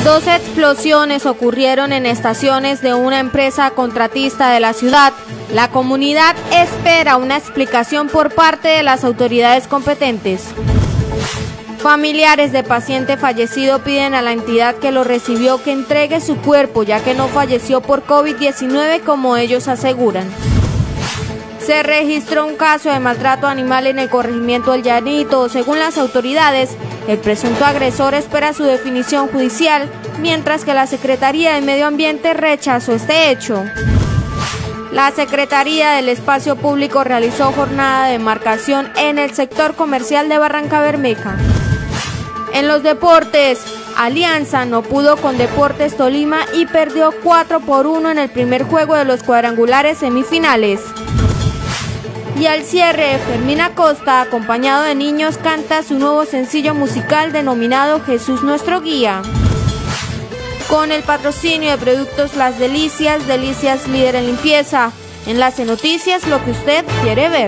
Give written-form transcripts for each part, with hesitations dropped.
Dos explosiones ocurrieron en estaciones de una empresa contratista de la ciudad. La comunidad espera una explicación por parte de las autoridades competentes. Familiares de paciente fallecido piden a la entidad que lo recibió que entregue su cuerpo, ya que no falleció por COVID-19 como ellos aseguran. Se registró un caso de maltrato animal en el corregimiento El Llanito. Según las autoridades, el presunto agresor espera su definición judicial, mientras que la Secretaría de Medio Ambiente rechazó este hecho. La Secretaría del Espacio Público realizó jornada de demarcación en el sector comercial de Barrancabermeja. En los deportes, Alianza no pudo con Deportes Tolima y perdió 4-1 en el primer juego de los cuadrangulares semifinales. Y al cierre, Fermín Acosta, acompañado de niños, canta su nuevo sencillo musical denominado Jesús Nuestro Guía. Con el patrocinio de Productos Las Delicias, Delicias líder en limpieza. Enlace Noticias, lo que usted quiere ver.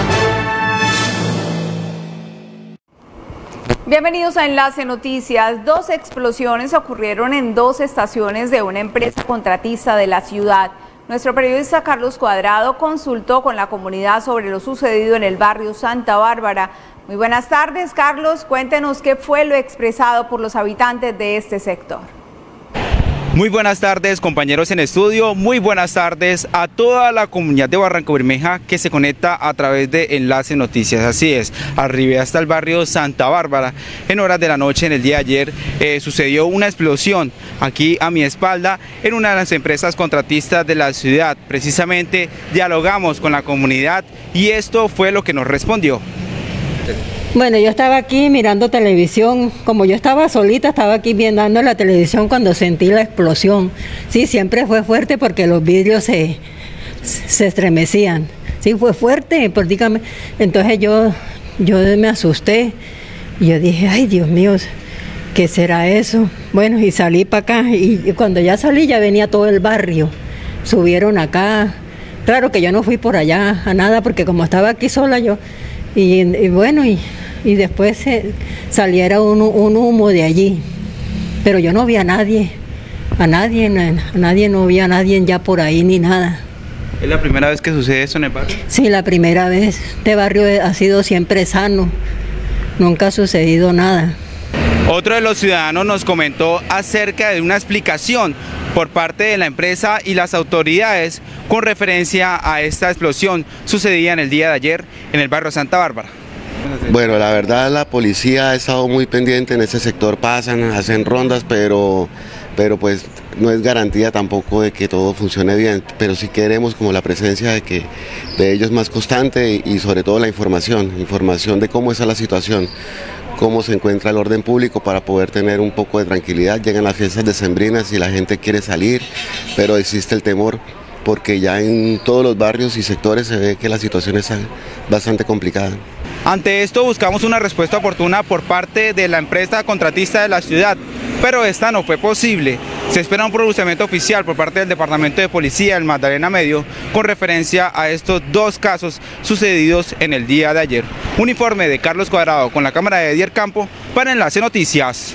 Bienvenidos a Enlace Noticias. Dos explosiones ocurrieron en dos estaciones de una empresa contratista de la ciudad. Nuestro periodista Carlos Cuadrado consultó con la comunidad sobre lo sucedido en el barrio Santa Bárbara. Muy buenas tardes, Carlos. Cuéntenos qué fue lo expresado por los habitantes de este sector. Muy buenas tardes, compañeros en estudio, muy buenas tardes a toda la comunidad de Barrancabermeja que se conecta a través de Enlace Noticias. Así es, arribé hasta el barrio Santa Bárbara. En horas de la noche, en el día de ayer, sucedió una explosión aquí a mi espalda en una de las empresas contratistas de la ciudad. Precisamente dialogamos con la comunidad y esto fue lo que nos respondió. Bueno, yo estaba aquí mirando televisión, como yo estaba solita, estaba aquí viendo la televisión cuando sentí la explosión. Sí, siempre fue fuerte porque los vidrios se estremecían. Sí, fue fuerte, prácticamente. Entonces yo me asusté y yo dije, ay Dios mío, ¿qué será eso? Bueno, y salí para acá y cuando ya salí ya venía todo el barrio. Subieron acá. Claro que yo no fui por allá a nada porque como estaba aquí sola yo, y bueno, y después saliera un humo de allí, pero yo no vi a nadie no vi a nadie ya por ahí ni nada. ¿Es la primera vez que sucede eso en el barrio? Sí, la primera vez. Este barrio ha sido siempre sano, nunca ha sucedido nada. Otro de los ciudadanos nos comentó acerca de una explicación por parte de la empresa y las autoridades con referencia a esta explosión sucedida en el día de ayer en el barrio Santa Bárbara. Bueno, la verdad la policía ha estado muy pendiente en ese sector, hacen rondas, pero pues no es garantía tampoco de que todo funcione bien, pero sí queremos como la presencia de ellos más constante y sobre todo la información de cómo está la situación, cómo se encuentra el orden público para poder tener un poco de tranquilidad. Llegan las fiestas decembrinas y la gente quiere salir, pero existe el temor porque ya en todos los barrios y sectores se ve que la situación está bastante complicada. Ante esto buscamos una respuesta oportuna por parte de la empresa contratista de la ciudad, pero esta no fue posible. Se espera un pronunciamiento oficial por parte del Departamento de Policía del Magdalena Medio con referencia a estos dos casos sucedidos en el día de ayer. Un informe de Carlos Cuadrado con la cámara de Edier Campo para Enlace Noticias.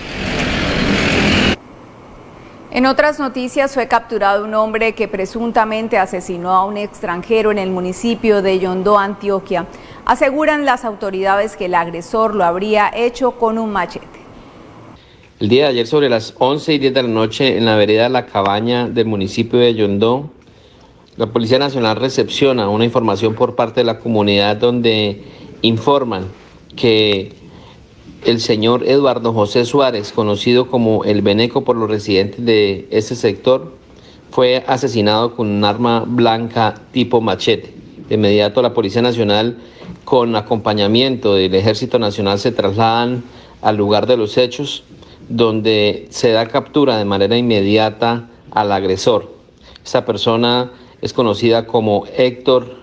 En otras noticias, fue capturado un hombre que presuntamente asesinó a un extranjero en el municipio de Yondó, Antioquia. Aseguran las autoridades que el agresor lo habría hecho con un machete. El día de ayer sobre las 11:10 de la noche en la vereda La Cabaña del municipio de Yondó, la Policía Nacional recepciona una información por parte de la comunidad donde informan que el señor Eduardo José Suárez, conocido como el Beneco por los residentes de ese sector, fue asesinado con un arma blanca tipo machete. De inmediato la Policía Nacional, con acompañamiento del Ejército Nacional, se trasladan al lugar de los hechos, donde se da captura de manera inmediata al agresor. Esta persona es conocida como Héctor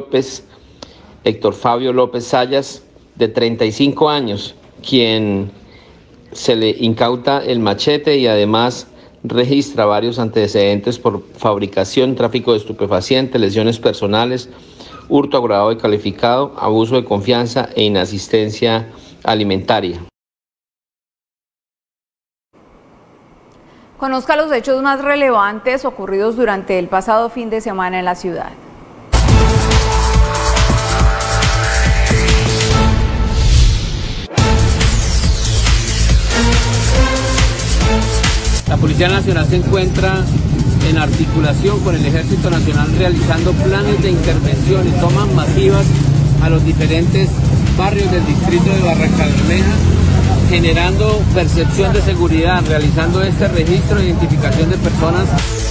Fabio López Sayas, de 35 años, quien se le incauta el machete y además registra varios antecedentes por fabricación, tráfico de estupefacientes, lesiones personales, hurto agravado y calificado, abuso de confianza e inasistencia alimentaria. Conozca los hechos más relevantes ocurridos durante el pasado fin de semana en la ciudad. La Policía Nacional se encuentra en articulación con el Ejército Nacional realizando planes de intervención y tomas masivas a los diferentes barrios del distrito de Barrancabermeja, generando percepción de seguridad, realizando este registro de identificación de personas.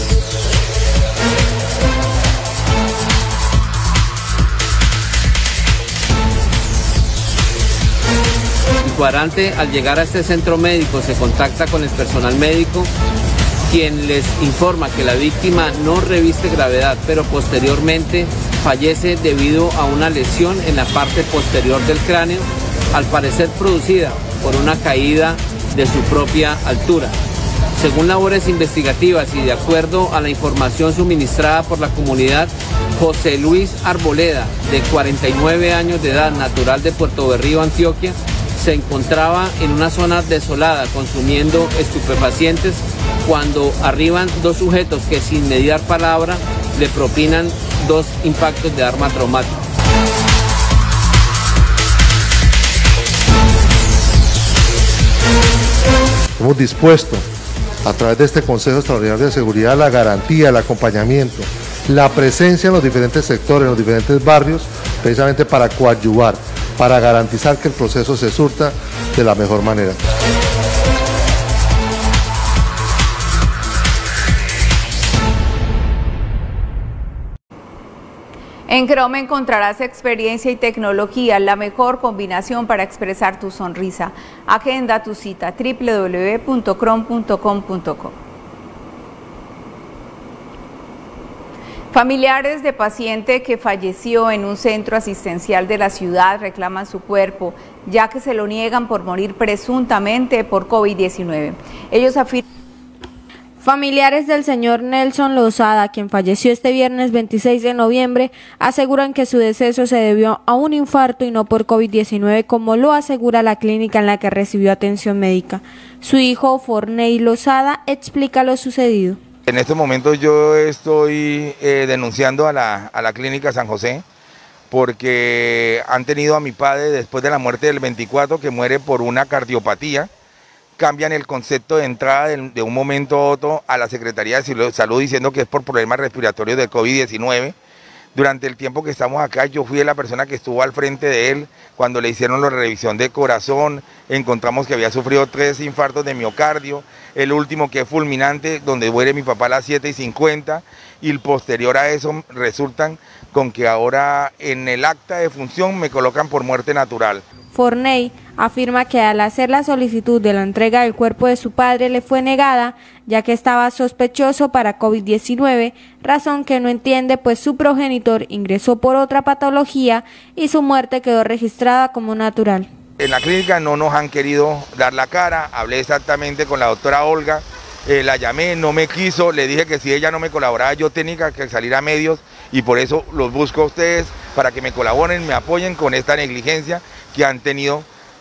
El cuadrante, al llegar a este centro médico, se contacta con el personal médico, quien les informa que la víctima no reviste gravedad, pero posteriormente fallece debido a una lesión en la parte posterior del cráneo, al parecer producida por una caída de su propia altura. Según labores investigativas y de acuerdo a la información suministrada por la comunidad, José Luis Arboleda, de 49 años de edad, natural de Puerto Berrío, Antioquia, se encontraba en una zona desolada consumiendo estupefacientes cuando arriban dos sujetos que sin mediar palabra le propinan 2 impactos de arma traumática. Hemos dispuesto a través de este Consejo Extraordinario de Seguridad la garantía, el acompañamiento, la presencia en los diferentes sectores, en los diferentes barrios, precisamente para coadyuvar, para garantizar que el proceso se surta de la mejor manera. En Chrome encontrarás experiencia y tecnología, la mejor combinación para expresar tu sonrisa. Agenda tu cita www.chrome.com.co. Familiares de paciente que falleció en un centro asistencial de la ciudad reclaman su cuerpo, ya que se lo niegan por morir presuntamente por COVID-19. Ellos afirman. Familiares del señor Nelson Lozada, quien falleció este viernes 26 de noviembre, aseguran que su deceso se debió a un infarto y no por COVID-19, como lo asegura la clínica en la que recibió atención médica. Su hijo, Forney Lozada, explica lo sucedido. En estos momentos yo estoy denunciando a la clínica San José porque han tenido a mi padre después de la muerte del 24, que muere por una cardiopatía. Cambian el concepto de entrada de un momento a otro a la Secretaría de Salud diciendo que es por problemas respiratorios de COVID-19. Durante el tiempo que estamos acá, yo fui la persona que estuvo al frente de él cuando le hicieron la revisión de corazón. Encontramos que había sufrido 3 infartos de miocardio, el último que es fulminante, donde muere mi papá a las 7:50, y el posterior a eso resultan con que ahora en el acta de función me colocan por muerte natural. Forney afirma que al hacer la solicitud de la entrega del cuerpo de su padre le fue negada, ya que estaba sospechoso para COVID-19, razón que no entiende, pues su progenitor ingresó por otra patología y su muerte quedó registrada como natural. En la clínica no nos han querido dar la cara, hablé exactamente con la doctora Olga, la llamé, no me quiso, le dije que si ella no me colaboraba yo tenía que salir a medios, y por eso los busco a ustedes para que me colaboren, me apoyen con esta negligencia que han tenido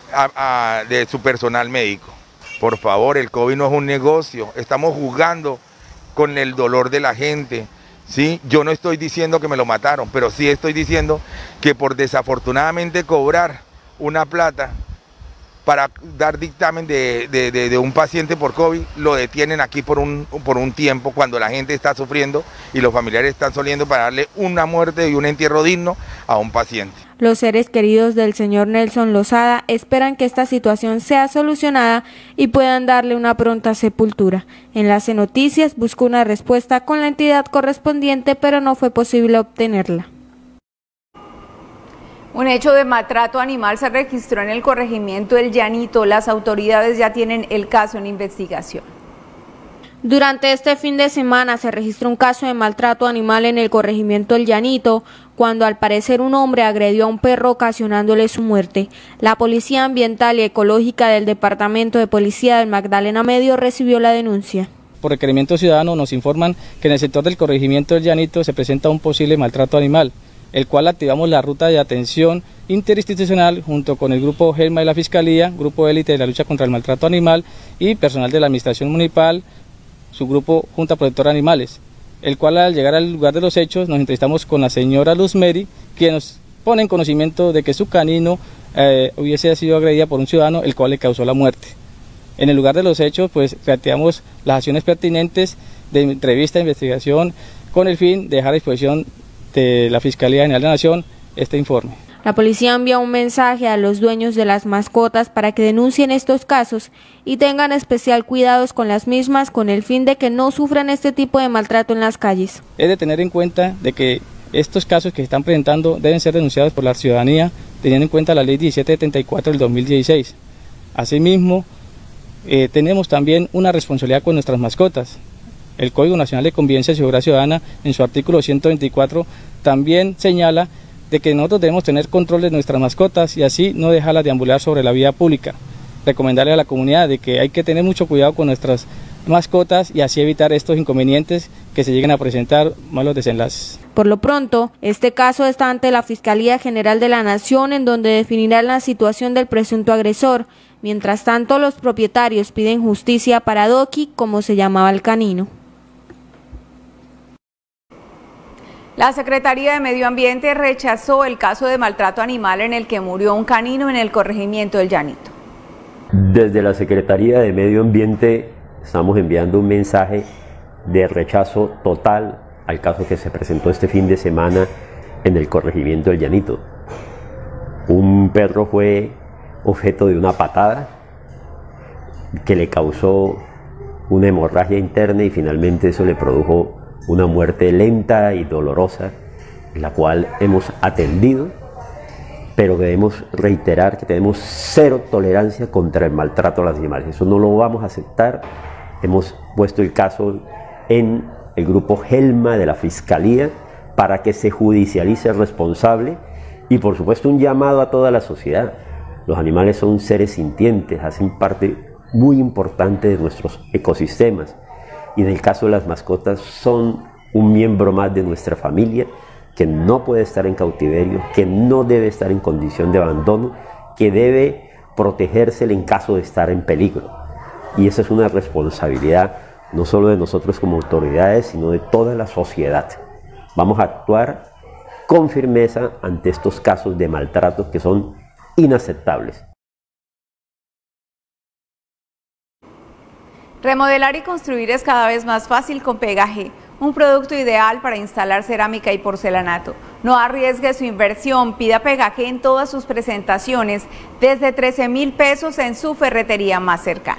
de su personal médico. Por favor, el COVID no es un negocio, estamos jugando con el dolor de la gente, ¿sí? Yo no estoy diciendo que me lo mataron, pero sí estoy diciendo que por desafortunadamente cobrar una plata para dar dictamen de un paciente por COVID, lo detienen aquí por un tiempo cuando la gente está sufriendo y los familiares están soliendo para darle una muerte y un entierro digno a un paciente. Los seres queridos del señor Nelson Lozada esperan que esta situación sea solucionada y puedan darle una pronta sepultura. Enlace Noticias buscó una respuesta con la entidad correspondiente, pero no fue posible obtenerla. Un hecho de maltrato animal se registró en el corregimiento El Llanito. Las autoridades ya tienen el caso en investigación. Durante este fin de semana se registró un caso de maltrato animal en el corregimiento El Llanito, cuando al parecer un hombre agredió a un perro ocasionándole su muerte. La Policía Ambiental y Ecológica del Departamento de Policía del Magdalena Medio recibió la denuncia. Por requerimiento ciudadano nos informan que en el sector del corregimiento El Llanito se presenta un posible maltrato animal, el cual activamos la ruta de atención interinstitucional junto con el Grupo GELMA de la Fiscalía, Grupo Élite de la Lucha contra el Maltrato Animal y personal de la Administración Municipal, su grupo Junta Protectora de Animales, el cual al llegar al lugar de los hechos nos entrevistamos con la señora Luz Mary, quien nos pone en conocimiento de que su canino hubiese sido agredida por un ciudadano, el cual le causó la muerte. En el lugar de los hechos, pues reactivamos las acciones pertinentes de entrevista e investigación con el fin de dejar a disposición de la Fiscalía General de la Nación este informe. La policía envía un mensaje a los dueños de las mascotas para que denuncien estos casos y tengan especial cuidados con las mismas con el fin de que no sufran este tipo de maltrato en las calles. Es de tener en cuenta de que estos casos que se están presentando deben ser denunciados por la ciudadanía, teniendo en cuenta la Ley 1774 del 2016. Asimismo, tenemos también una responsabilidad con nuestras mascotas. El Código Nacional de Convivencia y Seguridad Ciudadana, en su artículo 124, también señala de que nosotros debemos tener control de nuestras mascotas y así no dejarlas deambular sobre la vía pública. Recomendarle a la comunidad de que hay que tener mucho cuidado con nuestras mascotas y así evitar estos inconvenientes que se lleguen a presentar, malos desenlaces. Por lo pronto, este caso está ante la Fiscalía General de la Nación, en donde definirán la situación del presunto agresor. Mientras tanto, los propietarios piden justicia para Doki, como se llamaba el canino. La Secretaría de Medio Ambiente rechazó el caso de maltrato animal en el que murió un canino en el corregimiento del Llanito. Desde la Secretaría de Medio Ambiente estamos enviando un mensaje de rechazo total al caso que se presentó este fin de semana en el corregimiento del Llanito. Un perro fue objeto de una patada que le causó una hemorragia interna y finalmente eso le produjo una muerte lenta y dolorosa, la cual hemos atendido, pero debemos reiterar que tenemos cero tolerancia contra el maltrato a los animales. Eso no lo vamos a aceptar. Hemos puesto el caso en el grupo Gelma de la Fiscalía para que se judicialice el responsable y por supuesto un llamado a toda la sociedad. Los animales son seres sintientes, hacen parte muy importante de nuestros ecosistemas. Y en el caso de las mascotas son un miembro más de nuestra familia que no puede estar en cautiverio, que no debe estar en condición de abandono, que debe protegerse en caso de estar en peligro. Y esa es una responsabilidad no solo de nosotros como autoridades, sino de toda la sociedad. Vamos a actuar con firmeza ante estos casos de maltrato que son inaceptables. Remodelar y construir es cada vez más fácil con Pegaje, un producto ideal para instalar cerámica y porcelanato. No arriesgue su inversión, pida Pegaje en todas sus presentaciones desde 13.000 pesos en su ferretería más cercana.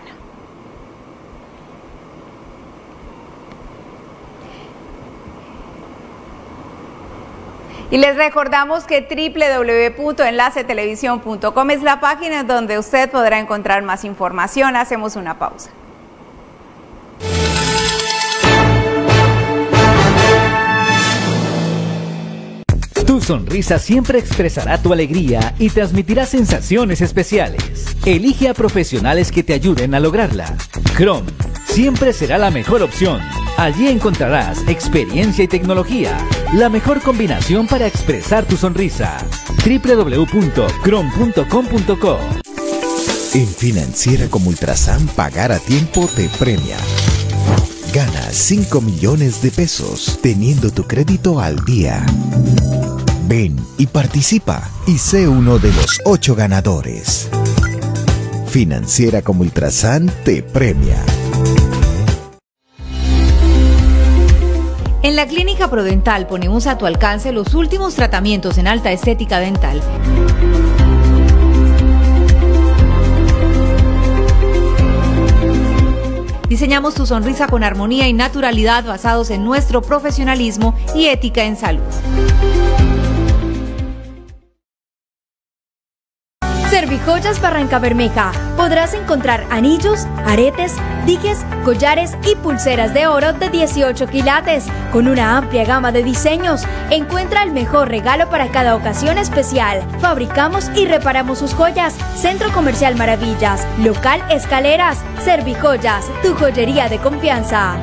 Y les recordamos que www.enlacetelevisión.com es la página donde usted podrá encontrar más información. Hacemos una pausa. Tu sonrisa siempre expresará tu alegría y transmitirá sensaciones especiales. Elige a profesionales que te ayuden a lograrla. Chrome siempre será la mejor opción. Allí encontrarás experiencia y tecnología, la mejor combinación para expresar tu sonrisa. www.chrome.com.co. En Financiera como Ultrasan, pagar a tiempo te premia. Gana 5 millones de pesos teniendo tu crédito al día. Ven y participa y sé uno de los 8 ganadores. Financiera como Ultrasan te premia. En la Clínica Prodental ponemos a tu alcance los últimos tratamientos en alta estética dental. Diseñamos tu sonrisa con armonía y naturalidad basados en nuestro profesionalismo y ética en salud. Servijoyas Barrancabermeja. Podrás encontrar anillos, aretes, dijes, collares y pulseras de oro de 18 quilates con una amplia gama de diseños. Encuentra el mejor regalo para cada ocasión especial. Fabricamos y reparamos sus joyas. Centro Comercial Maravillas, local Escaleras. Servijoyas, tu joyería de confianza.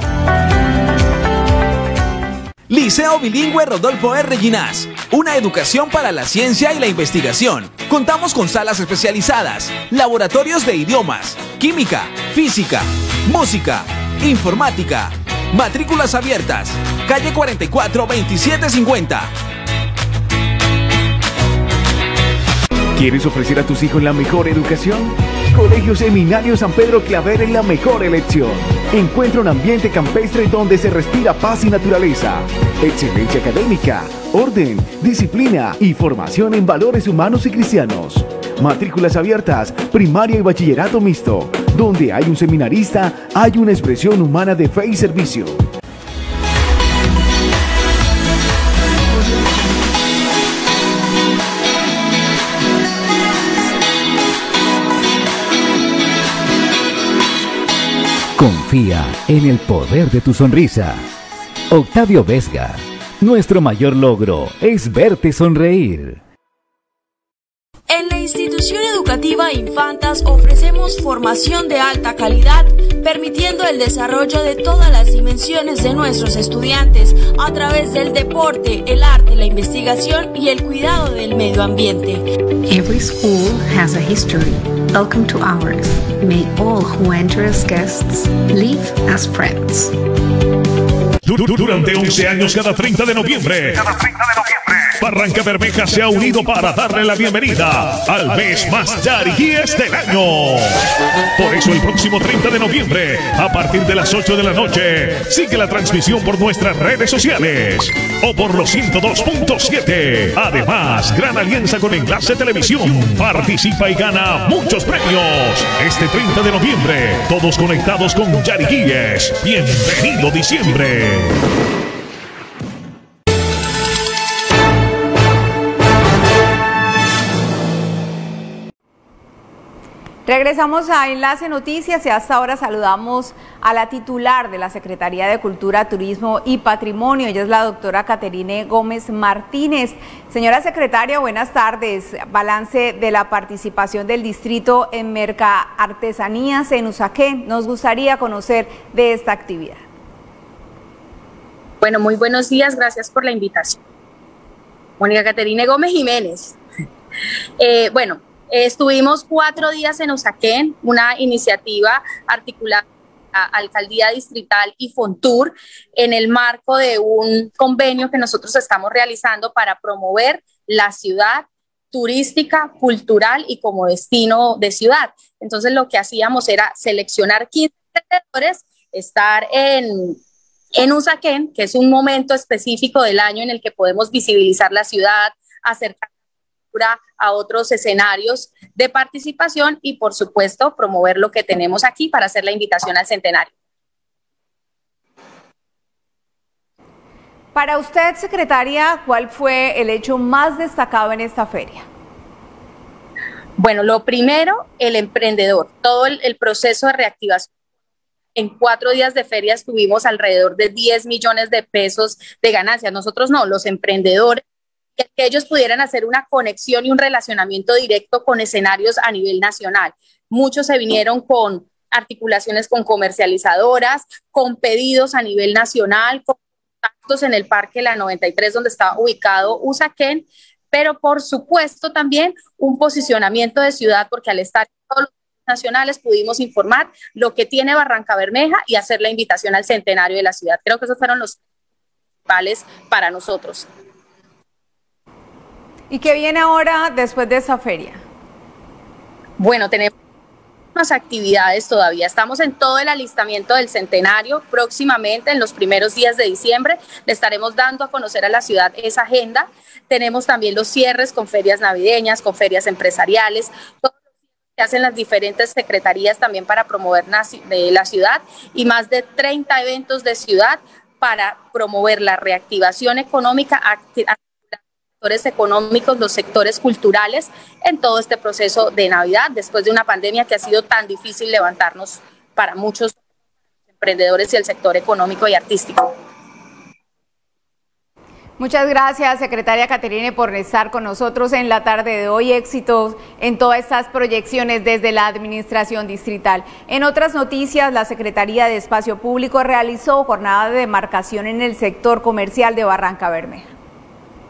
Liceo Bilingüe Rodolfo R. Ginás, una educación para la ciencia y la investigación. Contamos con salas especializadas, laboratorios de idiomas, química, física, música, informática. Matrículas abiertas. Calle 44 2750. ¿Quieres ofrecer a tus hijos la mejor educación? Colegio Seminario San Pedro Claver es la mejor elección. Encuentra un ambiente campestre donde se respira paz y naturaleza, excelencia académica, orden, disciplina y formación en valores humanos y cristianos. Matrículas abiertas, primaria y bachillerato mixto. Donde hay un seminarista, hay una expresión humana de fe y servicio. Confía en el poder de tu sonrisa. Octavio Vesga, nuestro mayor logro es verte sonreír. En la institución educativa Infantas ofrecemos formación de alta calidad, permitiendo el desarrollo de todas las dimensiones de nuestros estudiantes a través del deporte, el arte, la investigación y el cuidado del medio ambiente. Every school has a history. Welcome to ours. May all who enter as guests leave as friends. Durante 11 años, cada 30 de noviembre, Barrancabermeja se ha unido para darle la bienvenida al mes más yariquíes del año. Por eso el próximo 30 de noviembre, a partir de las 8 de la noche, sigue la transmisión por nuestras redes sociales o por los 102.7. Además, gran alianza con Enlace Televisión. Participa y gana muchos premios. Este 30 de noviembre, todos conectados con Yariquíes. Bienvenido diciembre. Regresamos a Enlace Noticias y hasta ahora saludamos a la titular de la Secretaría de Cultura, Turismo y Patrimonio. Ella es la doctora Caterine Gómez Martínez. Señora secretaria, buenas tardes. Balance de la participación del distrito en Mercaartesanías en Usaquén. Nos gustaría conocer de esta actividad. Bueno, muy buenos días. Gracias por la invitación. Mónica Caterine Gómez Jiménez. Estuvimos 4 días en Usaquén, una iniciativa articulada a Alcaldía Distrital y Fontur en el marco de un convenio que nosotros estamos realizando para promover la ciudad turística, cultural y como destino de ciudad. Entonces lo que hacíamos era seleccionar 15 emprendedores, estar en Usaquén, que es un momento específico del año en el que podemos visibilizar la ciudad, acercar a otros escenarios de participación y por supuesto promover lo que tenemos aquí para hacer la invitación al centenario. Para usted, secretaria, ¿cuál fue el hecho más destacado en esta feria? Bueno, lo primero, el emprendedor, todo el proceso de reactivación. En 4 días de feria tuvimos alrededor de 10 millones de pesos de ganancias. Nosotros no, los emprendedores, que ellos pudieran hacer una conexión y un relacionamiento directo con escenarios a nivel nacional. Muchos se vinieron con articulaciones con comercializadoras, con pedidos a nivel nacional, con contactos en el Parque La 93, donde está ubicado Usaquén, pero por supuesto también un posicionamiento de ciudad, porque al estar en todos los nacionales pudimos informar lo que tiene Barrancabermeja y hacer la invitación al centenario de la ciudad. Creo que esos fueron los principales para nosotros. ¿Y qué viene ahora después de esa feria? Bueno, tenemos unas actividades todavía. Estamos en todo el alistamiento del centenario. Próximamente, en los primeros días de diciembre, le estaremos dando a conocer a la ciudad esa agenda. Tenemos también los cierres con ferias navideñas, con ferias empresariales, todo lo que hacen las diferentes secretarías también para promover la ciudad y más de 30 eventos de ciudad para promover la reactivación económica, económicos, los sectores culturales en todo este proceso de Navidad, después de una pandemia que ha sido tan difícil levantarnos para muchos emprendedores y el sector económico y artístico. Muchas gracias, secretaria Caterine, por estar con nosotros en la tarde de hoy. Éxitos en todas estas proyecciones desde la administración distrital. En otras noticias, la Secretaría de Espacio Público realizó jornada de demarcación en el sector comercial de Barrancabermeja.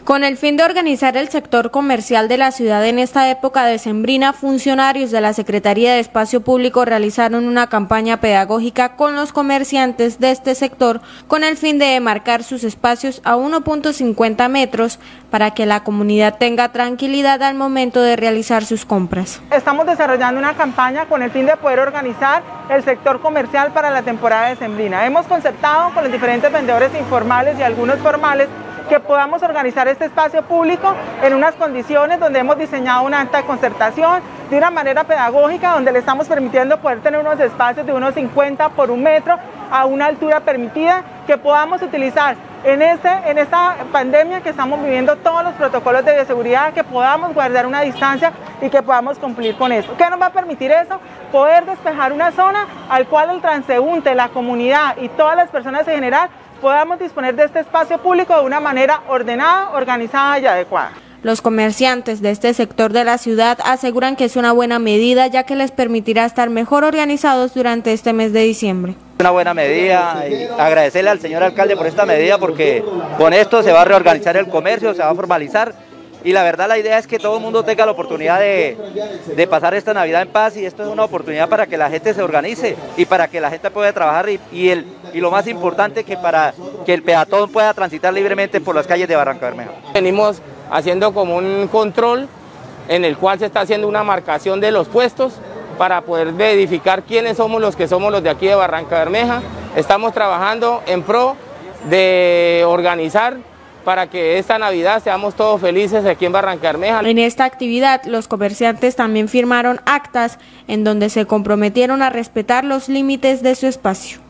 Con el fin de organizar el sector comercial de la ciudad en esta época decembrina, funcionarios de la Secretaría de Espacio Público realizaron una campaña pedagógica con los comerciantes de este sector con el fin de demarcar sus espacios a 1.50 metros para que la comunidad tenga tranquilidad al momento de realizar sus compras. Estamos desarrollando una campaña con el fin de poder organizar el sector comercial para la temporada decembrina. Hemos concertado con los diferentes vendedores informales y algunos formales que podamos organizar este espacio público en unas condiciones donde hemos diseñado una alta concertación de una manera pedagógica, donde le estamos permitiendo poder tener unos espacios de unos 50 por 1 metro a una altura permitida, que podamos utilizar en esta pandemia que estamos viviendo todos los protocolos de bioseguridad, que podamos guardar una distancia y que podamos cumplir con eso. ¿Qué nos va a permitir eso? Poder despejar una zona al cual el transeúnte, la comunidad y todas las personas en general podamos disponer de este espacio público de una manera ordenada, organizada y adecuada. Los comerciantes de este sector de la ciudad aseguran que es una buena medida, ya que les permitirá estar mejor organizados durante este mes de diciembre. Una buena medida y agradecerle al señor alcalde por esta medida, porque con esto se va a reorganizar el comercio, se va a formalizar. Y la verdad, la idea es que todo el mundo tenga la oportunidad de pasar esta Navidad en paz, y esto es una oportunidad para que la gente se organice y para que la gente pueda trabajar y lo más importante, que para que el peatón pueda transitar libremente por las calles de Barrancabermeja. Venimos haciendo como un control en el cual se está haciendo una marcación de los puestos para poder verificar quiénes somos los de aquí de Barrancabermeja. Estamos trabajando en pro de organizar para que esta Navidad seamos todos felices aquí en Barrancabermeja. En esta actividad, los comerciantes también firmaron actas en donde se comprometieron a respetar los límites de su espacio.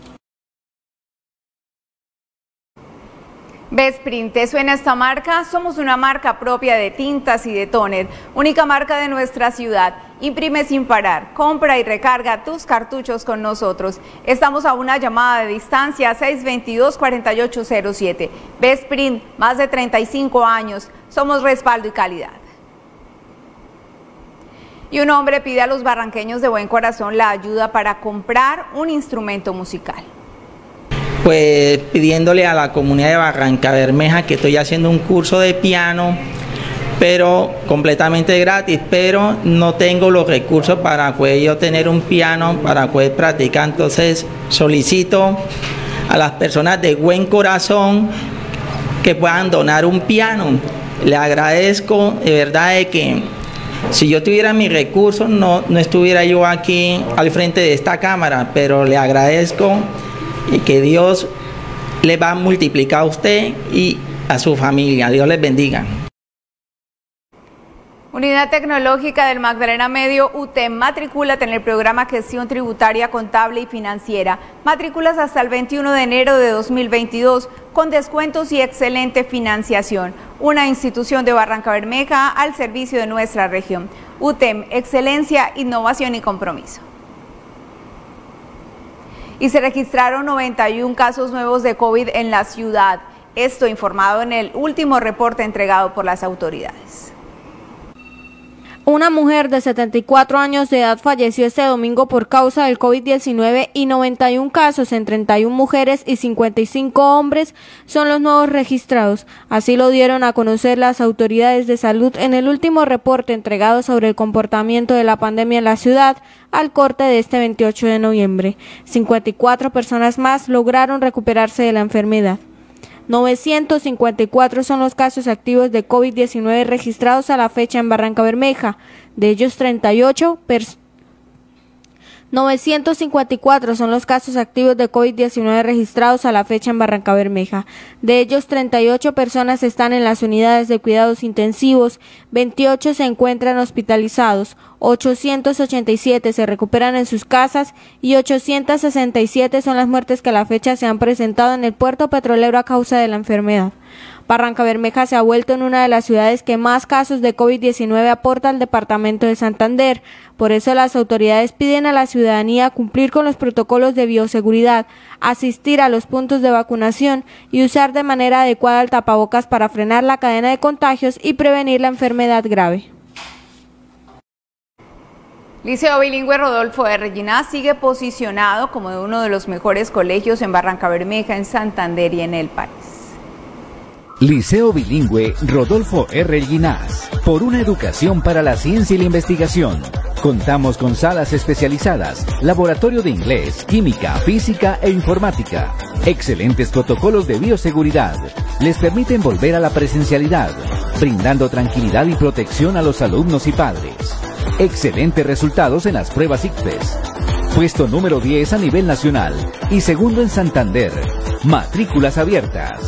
Besprint, ¿te suena esta marca? Somos una marca propia de tintas y de tóner, única marca de nuestra ciudad. Imprime sin parar, compra y recarga tus cartuchos con nosotros. Estamos a una llamada de distancia, 622-4807. Besprint, más de 35 años, somos respaldo y calidad. Y un hombre pide a los barranqueños de buen corazón la ayuda para comprar un instrumento musical. Pues pidiéndole a la comunidad de Barrancabermeja que estoy haciendo un curso de piano, pero completamente gratis, pero no tengo los recursos para poder yo tener un piano para poder practicar. Entonces solicito a las personas de buen corazón que puedan donar un piano. Le agradezco de verdad de que si yo tuviera mis recursos no estuviera yo aquí al frente de esta cámara, pero le agradezco y que Dios le va a multiplicar a usted y a su familia. Dios les bendiga. Unidad Tecnológica del Magdalena Medio, UTEM, matricúlate en el programa Gestión Tributaria, Contable y Financiera. Matrículas hasta el 21 de enero de 2022 con descuentos y excelente financiación. Una institución de Barrancabermeja al servicio de nuestra región. UTEM, excelencia, innovación y compromiso. Y se registraron 91 casos nuevos de COVID en la ciudad. Esto informado en el último reporte entregado por las autoridades. Una mujer de 74 años de edad falleció este domingo por causa del COVID-19 y 91 casos en 31 mujeres y 55 hombres son los nuevos registrados. Así lo dieron a conocer las autoridades de salud en el último reporte entregado sobre el comportamiento de la pandemia en la ciudad al corte de este 28 de noviembre. 54 personas más lograron recuperarse de la enfermedad. 954 son los casos activos de COVID-19 registrados a la fecha en Barrancabermeja. De ellos 954 son los casos activos de COVID-19 registrados a la fecha en Barrancabermeja. De ellos 38 personas están en las unidades de cuidados intensivos, 28 se encuentran hospitalizados, 887 se recuperan en sus casas y 867 son las muertes que a la fecha se han presentado en el puerto petrolero a causa de la enfermedad. Barrancabermeja se ha vuelto en una de las ciudades que más casos de COVID-19 aporta al departamento de Santander. Por eso las autoridades piden a la ciudadanía cumplir con los protocolos de bioseguridad, asistir a los puntos de vacunación y usar de manera adecuada el tapabocas para frenar la cadena de contagios y prevenir la enfermedad grave. Liceo Bilingüe Rodolfo R. Ginás sigue posicionado como uno de los mejores colegios en Barrancabermeja, en Santander y en el país. Liceo Bilingüe Rodolfo R. Ginás, por una educación para la ciencia y la investigación. Contamos con salas especializadas, laboratorio de inglés, química, física e informática. Excelentes protocolos de bioseguridad. Les permiten volver a la presencialidad, brindando tranquilidad y protección a los alumnos y padres. Excelentes resultados en las pruebas ICFES. Puesto número 10 a nivel nacional y segundo en Santander. Matrículas abiertas.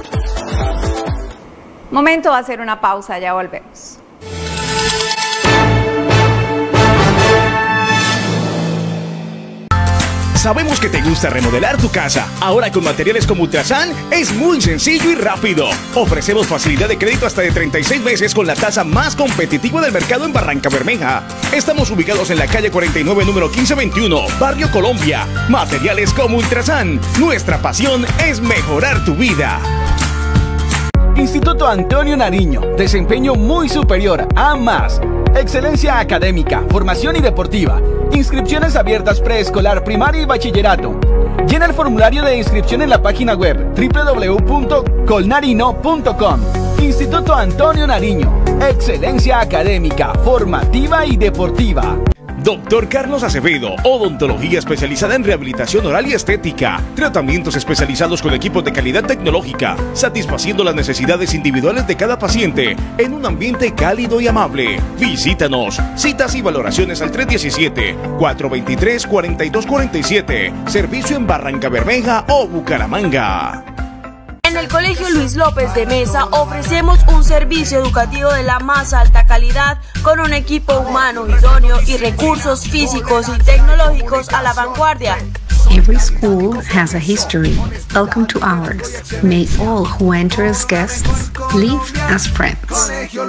Momento de hacer una pausa, ya volvemos. Sabemos que te gusta remodelar tu casa. Ahora con materiales como Ultrasan es muy sencillo y rápido. Ofrecemos facilidad de crédito hasta de 36 meses con la tasa más competitiva del mercado en Barrancabermeja. Estamos ubicados en la calle 49, número 1521, Barrio Colombia. Materiales como Ultrasan. Nuestra pasión es mejorar tu vida. Instituto Antonio Nariño, desempeño muy superior a más. Excelencia académica, formación y deportiva. Inscripciones abiertas preescolar, primaria y bachillerato. Llena el formulario de inscripción en la página web www.colnarino.com. Instituto Antonio Nariño. Excelencia académica, formativa y deportiva. Doctor Carlos Acevedo, odontología especializada en rehabilitación oral y estética, tratamientos especializados con equipos de calidad tecnológica, satisfaciendo las necesidades individuales de cada paciente en un ambiente cálido y amable. Visítanos, citas y valoraciones al 317-423-4247, servicio en Barrancabermeja o Bucaramanga. En el Colegio Luis López de Mesa ofrecemos un servicio educativo de la más alta calidad con un equipo humano idóneo y recursos físicos y tecnológicos a la vanguardia. Every school has a history. Welcome to ours. May all who enter as guests leave as friends.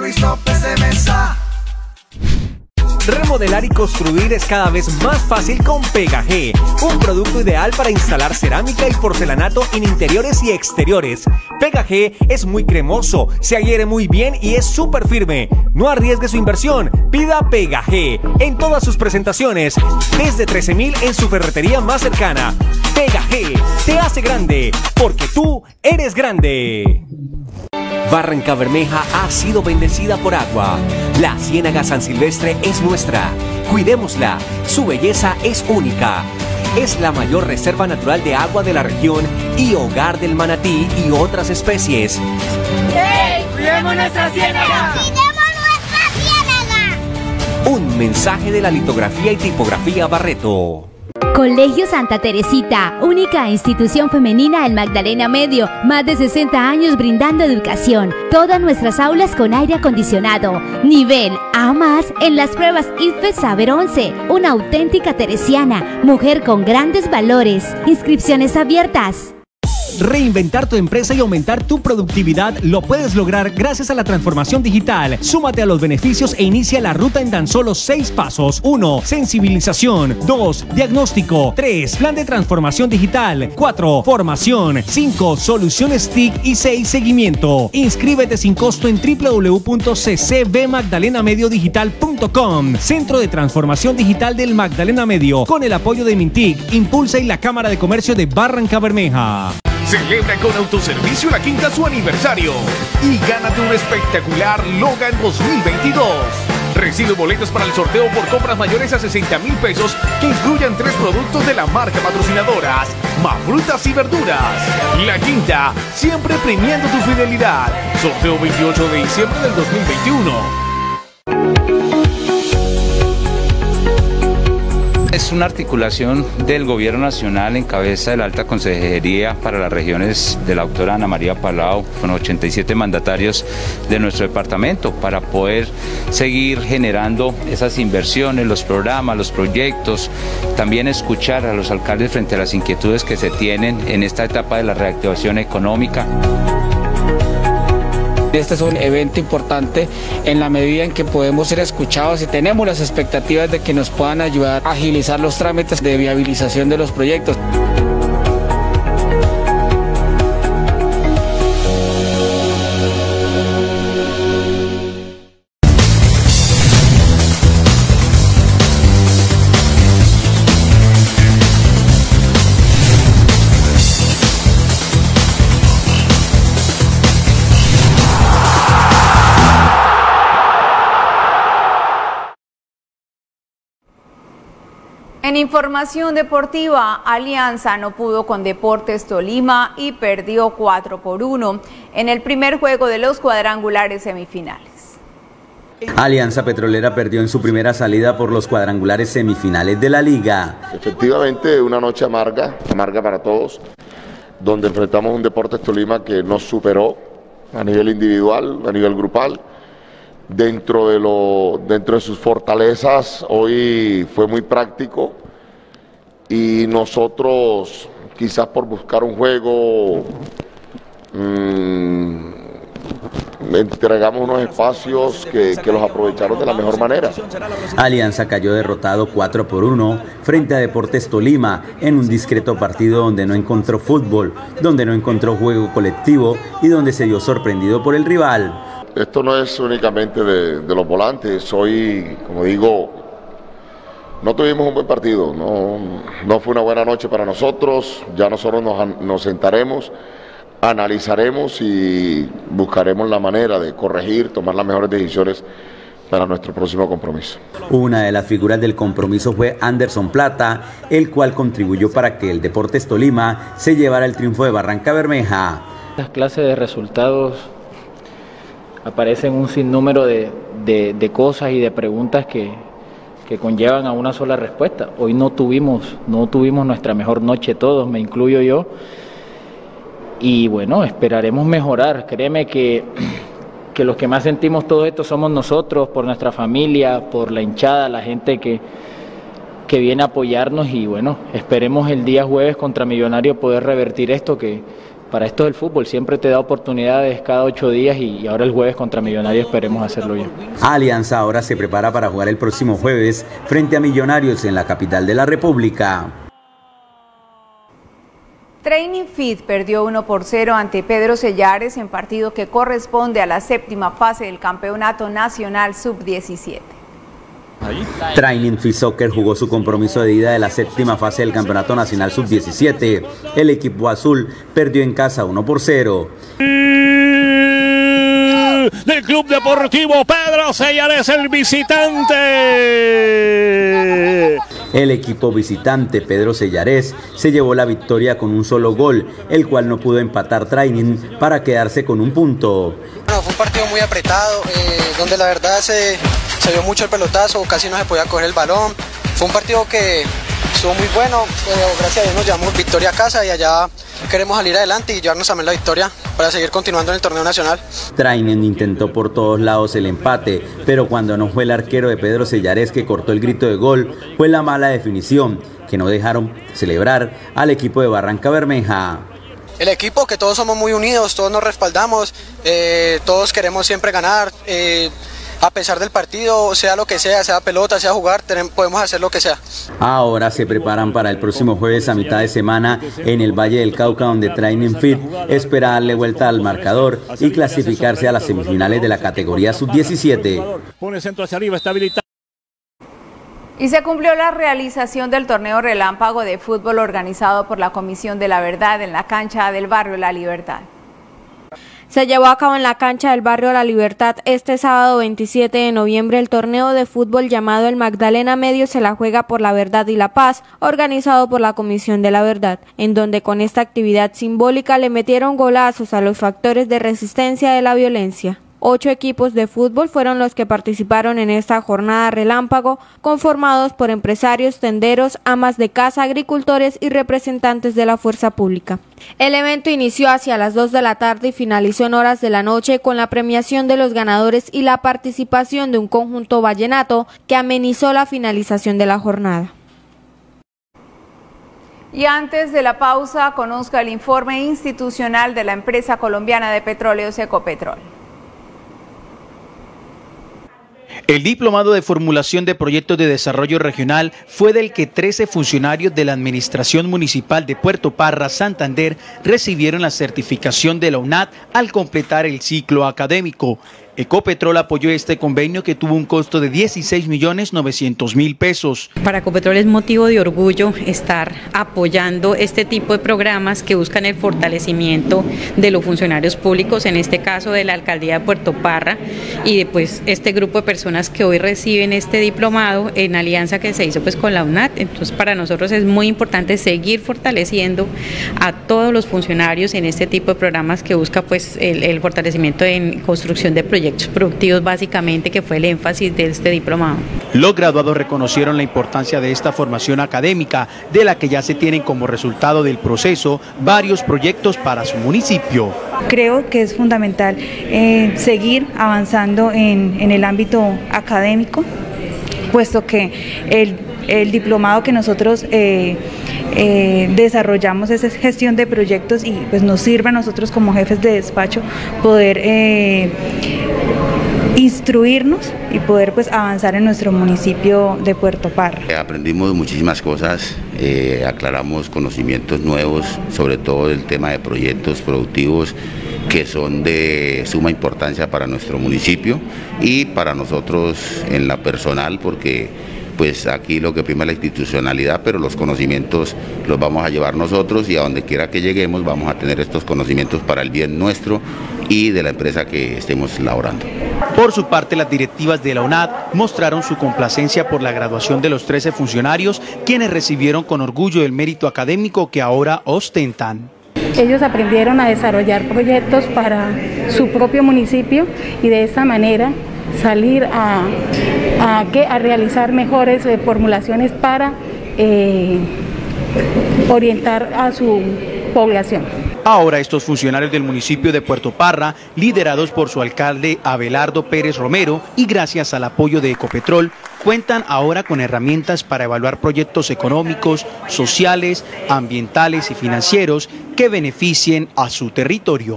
Remodelar y construir es cada vez más fácil con Pega-G, un producto ideal para instalar cerámica y porcelanato en interiores y exteriores. Pega-G es muy cremoso, se adhiere muy bien y es súper firme. No arriesgue su inversión, pida Pega-G en todas sus presentaciones, desde 13.000 en su ferretería más cercana. Pega-G te hace grande, porque tú eres grande. Barrancabermeja ha sido bendecida por agua. La Ciénaga San Silvestre es nuestra. Cuidémosla. Su belleza es única. Es la mayor reserva natural de agua de la región y hogar del manatí y otras especies. ¡Hey! ¡Cuidemos nuestra ciénaga! ¡Cuidemos nuestra ciénaga! Un mensaje de la litografía y tipografía Barreto. Colegio Santa Teresita, única institución femenina del Magdalena Medio, más de 60 años brindando educación. Todas nuestras aulas con aire acondicionado. Nivel A+ en las pruebas ICFES Saber 11. Una auténtica teresiana, mujer con grandes valores. Inscripciones abiertas. Reinventar tu empresa y aumentar tu productividad lo puedes lograr gracias a la transformación digital. Súmate a los beneficios e inicia la ruta en tan solo 6 pasos. 1. Sensibilización. 2. Diagnóstico. 3. Plan de transformación digital. 4. Formación. 5. Soluciones TIC y 6. Seguimiento. Inscríbete sin costo en www.ccbmagdalenamediodigital.com. Centro de Transformación Digital del Magdalena Medio, con el apoyo de Mintic, Impulsa y la Cámara de Comercio de Barrancabermeja. Celebra con Autoservicio La Quinta su aniversario y gánate un espectacular Logan 2022. Recibe boletos para el sorteo por compras mayores a 60.000 pesos que incluyan 3 productos de la marca patrocinadoras Mafrutas y Verduras. La Quinta, siempre premiando tu fidelidad. Sorteo 28 de diciembre del 2021. Es una articulación del Gobierno Nacional en cabeza de la Alta Consejería para las regiones de la doctora Ana María Palau, con 87 mandatarios de nuestro departamento, para poder seguir generando esas inversiones, los programas, los proyectos, también escuchar a los alcaldes frente a las inquietudes que se tienen en esta etapa de la reactivación económica. Este es un evento importante en la medida en que podemos ser escuchados y tenemos las expectativas de que nos puedan ayudar a agilizar los trámites de viabilización de los proyectos. En información deportiva, Alianza no pudo con Deportes Tolima y perdió 4-1 en el primer juego de los cuadrangulares semifinales. Alianza Petrolera perdió en su primera salida por los cuadrangulares semifinales de la liga. Efectivamente, una noche amarga para todos, donde enfrentamos un Deportes Tolima que nos superó a nivel individual, a nivel grupal. Dentro de sus fortalezas, hoy fue muy práctico y nosotros, quizás por buscar un juego, entregamos unos espacios que los aprovecharon de la mejor manera. Alianza cayó derrotado 4-1 frente a Deportes Tolima en un discreto partido donde no encontró fútbol, donde no encontró juego colectivo y donde se vio sorprendido por el rival. Esto no es únicamente de los volantes, hoy, como digo, no tuvimos un buen partido, no fue una buena noche para nosotros, ya nosotros nos sentaremos, analizaremos y buscaremos la manera de corregir, tomar las mejores decisiones para nuestro próximo compromiso. Una de las figuras del compromiso fue Anderson Plata, el cual contribuyó para que el Deportes Tolima se llevara el triunfo de Barranca Bermeja. Las clases de resultados aparecen un sinnúmero de cosas y de preguntas que conllevan a una sola respuesta. Hoy no tuvimos nuestra mejor noche todos, me incluyo yo, y bueno, esperaremos mejorar. Créeme que los que más sentimos todo esto somos nosotros, por nuestra familia, por la hinchada, la gente que viene a apoyarnos, y bueno, esperemos el día jueves contra Millonario poder revertir esto, que para esto del fútbol siempre te da oportunidades cada 8 días y ahora el jueves contra Millonarios esperemos hacerlo bien. Alianza ahora se prepara para jugar el próximo jueves frente a Millonarios en la capital de la República. Training Fit perdió 1-0 ante Pedro Sellares en partido que corresponde a la séptima fase del Campeonato Nacional Sub-17. Training Fit Soccer jugó su compromiso de ida de la séptima fase del Campeonato Nacional Sub-17. El equipo azul perdió en casa 1-0. Del Club Deportivo Pedro Sellares, el visitante. El equipo visitante Pedro Sellares se llevó la victoria con un solo gol, el cual no pudo empatar Training para quedarse con un punto. Bueno, fue un partido muy apretado, donde la verdad se vio mucho el pelotazo, casi no se podía coger el balón. Fue un partido que estuvo muy bueno, gracias a Dios nos llevamos victoria a casa y allá queremos salir adelante y llevarnos también la victoria para seguir continuando en el torneo nacional. Trainen intentó por todos lados el empate, pero cuando no fue el arquero de Pedro Sellares que cortó el grito de gol, fue la mala definición que no dejaron celebrar al equipo de Barranca Bermeja. El equipo, que todos somos muy unidos, todos nos respaldamos, todos queremos siempre ganar, a pesar del partido, sea lo que sea pelota, sea jugar, podemos hacer lo que sea. Ahora se preparan para el próximo jueves a mitad de semana en el Valle del Cauca, donde Training Fit espera darle vuelta al marcador y clasificarse a las semifinales de la categoría Sub-17. Pone centro hacia arriba, está habilitado. Y se cumplió la realización del torneo relámpago de fútbol organizado por la Comisión de la Verdad en la cancha del barrio La Libertad. Se llevó a cabo en la cancha del barrio La Libertad este sábado 27 de noviembre el torneo de fútbol llamado el Magdalena Medio se la juega por la verdad y la paz, organizado por la Comisión de la Verdad, en donde con esta actividad simbólica le metieron golazos a los factores de resistencia de la violencia. 8 equipos de fútbol fueron los que participaron en esta jornada relámpago, conformados por empresarios, tenderos, amas de casa, agricultores y representantes de la fuerza pública. El evento inició hacia las 2 de la tarde y finalizó en horas de la noche con la premiación de los ganadores y la participación de un conjunto vallenato que amenizó la finalización de la jornada. Y antes de la pausa, conozca el informe institucional de la empresa colombiana de petróleos Ecopetrol. El diplomado de formulación de proyectos de desarrollo regional fue del que 13 funcionarios de la Administración Municipal de Puerto Parra, Santander, recibieron la certificación de la UNAT al completar el ciclo académico. Ecopetrol apoyó este convenio que tuvo un costo de 16.900.000 pesos. Para Ecopetrol es motivo de orgullo estar apoyando este tipo de programas que buscan el fortalecimiento de los funcionarios públicos, en este caso de la Alcaldía de Puerto Parra, y de pues este grupo de personas que hoy reciben este diplomado en alianza que se hizo pues con la UNAT. Entonces para nosotros es muy importante seguir fortaleciendo a todos los funcionarios en este tipo de programas que busca pues el fortalecimiento en construcción de proyectos productivos, básicamente, que fue el énfasis de este diplomado. Los graduados reconocieron la importancia de esta formación académica, de la que ya se tienen como resultado del proceso varios proyectos para su municipio. Creo que es fundamental seguir avanzando en el ámbito académico, puesto que el diplomado que nosotros desarrollamos es gestión de proyectos y pues nos sirve a nosotros como jefes de despacho poder instruirnos y poder pues avanzar en nuestro municipio de Puerto Parra. Aprendimos muchísimas cosas, aclaramos conocimientos nuevos, sobre todo el tema de proyectos productivos que son de suma importancia para nuestro municipio y para nosotros en la personal, porque pues aquí lo que prima es la institucionalidad, pero los conocimientos los vamos a llevar nosotros y a donde quiera que lleguemos vamos a tener estos conocimientos para el bien nuestro y de la empresa que estemos laborando. Por su parte, las directivas de la UNAT mostraron su complacencia por la graduación de los 13 funcionarios, quienes recibieron con orgullo el mérito académico que ahora ostentan. Ellos aprendieron a desarrollar proyectos para su propio municipio y de esta manera salir a realizar mejores formulaciones para orientar a su población. Ahora estos funcionarios del municipio de Puerto Parra, liderados por su alcalde Abelardo Pérez Romero y gracias al apoyo de Ecopetrol, cuentan ahora con herramientas para evaluar proyectos económicos, sociales, ambientales y financieros que beneficien a su territorio.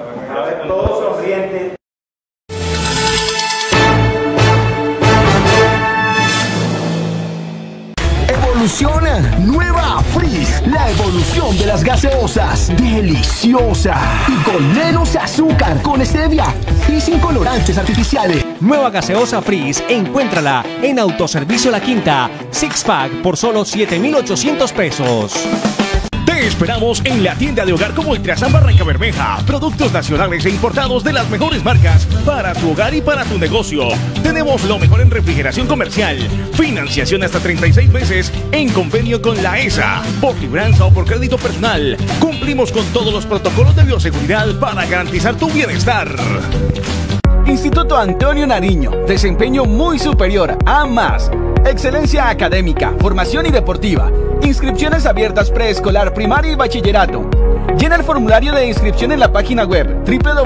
Evoluciona, nueva Freeze, la evolución de las gaseosas, deliciosa y con menos azúcar, con stevia y sin colorantes artificiales. Nueva gaseosa Freeze, encuéntrala en Autoservicio La Quinta, Six Pack por solo 7.800 pesos. Te esperamos en la tienda de hogar como Ultrasan Barrancabermeja. Productos nacionales e importados de las mejores marcas para tu hogar y para tu negocio. Tenemos lo mejor en refrigeración comercial. Financiación hasta 36 meses en convenio con la ESA. Por libranza o por crédito personal. Cumplimos con todos los protocolos de bioseguridad para garantizar tu bienestar. Instituto Antonio Nariño. Desempeño muy superior a más. Excelencia académica, formación y deportiva. Inscripciones abiertas preescolar, primaria y bachillerato. Llena el formulario de inscripción en la página web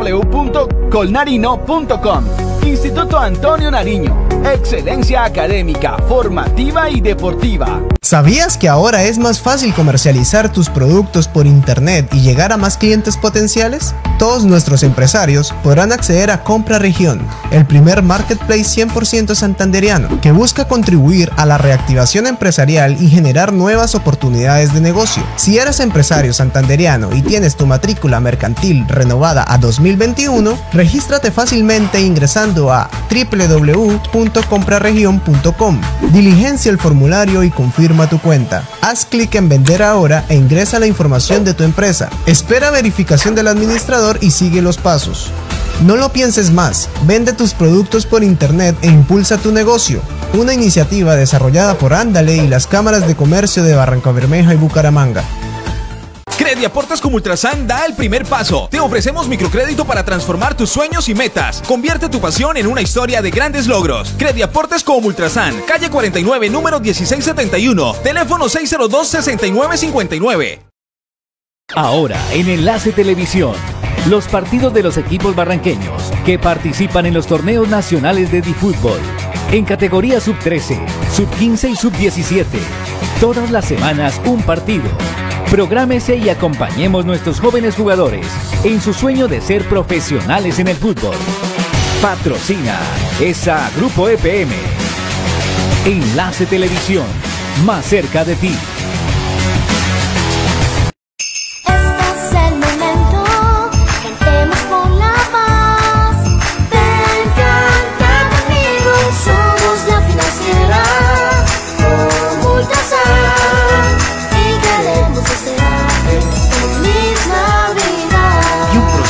www.colnarino.com. Instituto Antonio Nariño. Excelencia académica, formativa y deportiva. ¿Sabías que ahora es más fácil comercializar tus productos por internet y llegar a más clientes potenciales? Todos nuestros empresarios podrán acceder a Compra Región, el primer marketplace 100% santandereano que busca contribuir a la reactivación empresarial y generar nuevas oportunidades de negocio. Si eres empresario santandereano y tienes tu matrícula mercantil renovada a 2021, regístrate fácilmente ingresando a www.compraregion.com. Diligencia el formulario y confirma tu cuenta. Haz clic en Vender ahora e ingresa la información de tu empresa. Espera verificación del administrador y sigue los pasos. No lo pienses más, vende tus productos por internet e impulsa tu negocio. Una iniciativa desarrollada por Ándale y las cámaras de comercio de Barrancabermeja y Bucaramanga. Crediaportes como Ultrasan da el primer paso. Te ofrecemos microcrédito para transformar tus sueños y metas. Convierte tu pasión en una historia de grandes logros. Crediaportes como Ultrasan, calle 49, número 1671, teléfono 602-6959. Ahora en Enlace Televisión, los partidos de los equipos barranqueños que participan en los torneos nacionales de Difútbol, en categoría sub-13, sub-15 y sub-17. Todas las semanas un partido. Prográmese y acompañemos nuestros jóvenes jugadores en su sueño de ser profesionales en el fútbol. Patrocina ESA Grupo EPM. Enlace Televisión, más cerca de ti. Este es el momento, cantemos por la paz del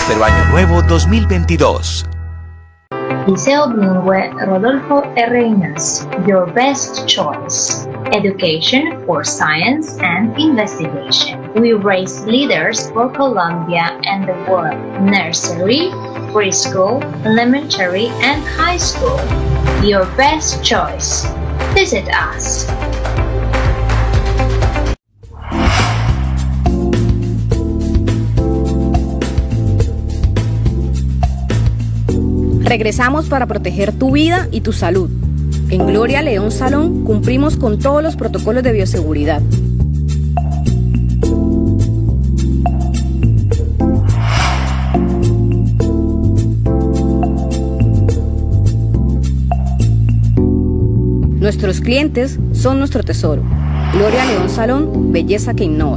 Próspero Año Nuevo 2022. Liceo Bilingüe Rodolfo R. Ignacio, your best choice. Education for science and investigation. We raise leaders for Colombia and the world. Nursery, preschool, elementary, and high school. Your best choice. Visit us. Regresamos para proteger tu vida y tu salud. En Gloria León Salón cumplimos con todos los protocolos de bioseguridad. Nuestros clientes son nuestro tesoro. Gloria León Salón, belleza que innova.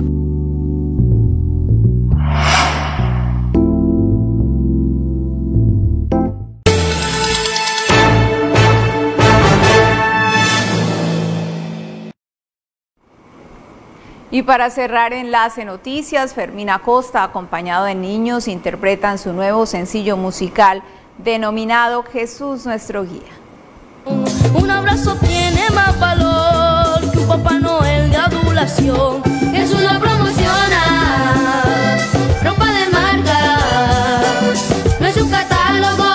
Y para cerrar Enlace Noticias, Fermín Acosta, acompañado de niños, interpretan su nuevo sencillo musical denominado Jesús Nuestro Guía. Un abrazo tiene más valor que un Papá Noel de adulación. Jesús lo promociona, ropa de marca, no es un catálogo,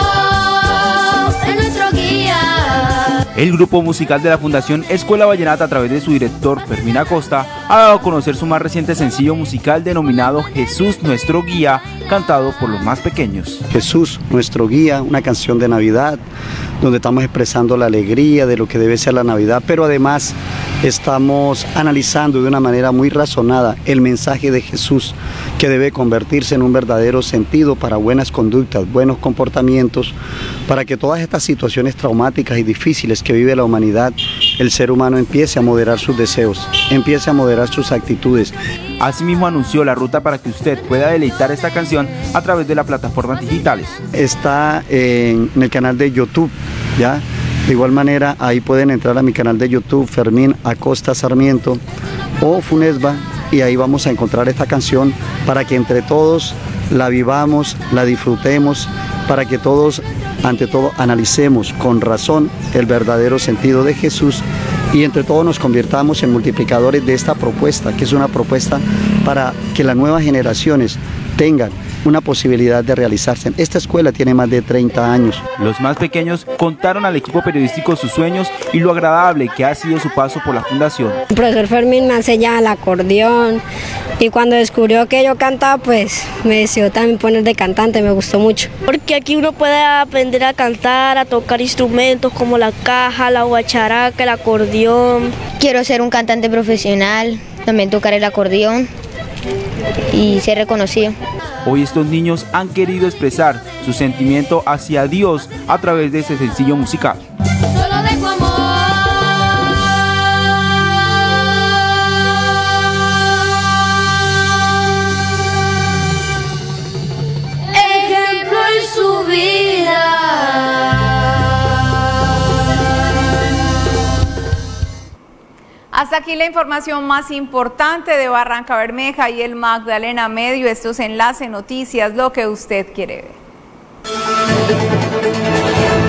es nuestro guía. El grupo musical de la Fundación Escuela Vallenata, a través de su director Fermín Acosta, ha dado a conocer su más reciente sencillo musical denominado Jesús Nuestro Guía, cantado por los más pequeños. Jesús Nuestro Guía, una canción de Navidad, donde estamos expresando la alegría de lo que debe ser la Navidad, pero además estamos analizando de una manera muy razonada el mensaje de Jesús, que debe convertirse en un verdadero sentido para buenas conductas, buenos comportamientos, para que todas estas situaciones traumáticas y difíciles que vive la humanidad, el ser humano empiece a moderar sus deseos, empiece a moderar sus actitudes. Asimismo anunció la ruta para que usted pueda deleitar esta canción a través de las plataformas digitales. Está en el canal de YouTube, ¿ya? De igual manera, ahí pueden entrar a mi canal de YouTube, Fermín Acosta Sarmiento o Funesba, y ahí vamos a encontrar esta canción para que entre todos la vivamos, la disfrutemos, para que todos, ante todo, analicemos con razón el verdadero sentido de Jesús y entre todos nos convirtamos en multiplicadores de esta propuesta, que es una propuesta para que las nuevas generaciones tengan una posibilidad de realizarse. Esta escuela tiene más de 30 años. Los más pequeños contaron al equipo periodístico sus sueños y lo agradable que ha sido su paso por la fundación. El profesor Fermín me enseñaba el acordeón y cuando descubrió que yo cantaba, pues me decidió también poner de cantante, me gustó mucho. Porque aquí uno puede aprender a cantar, a tocar instrumentos como la caja, la guacharaca, el acordeón. Quiero ser un cantante profesional, también tocar el acordeón y ser reconocido. Hoy estos niños han querido expresar su sentimiento hacia Dios a través de ese sencillo musical. Solo dejo amor. Ejemplo en su vida. Hasta aquí la información más importante de Barranca Bermeja y el Magdalena Medio. Estos Enlace Noticias, lo que usted quiere ver.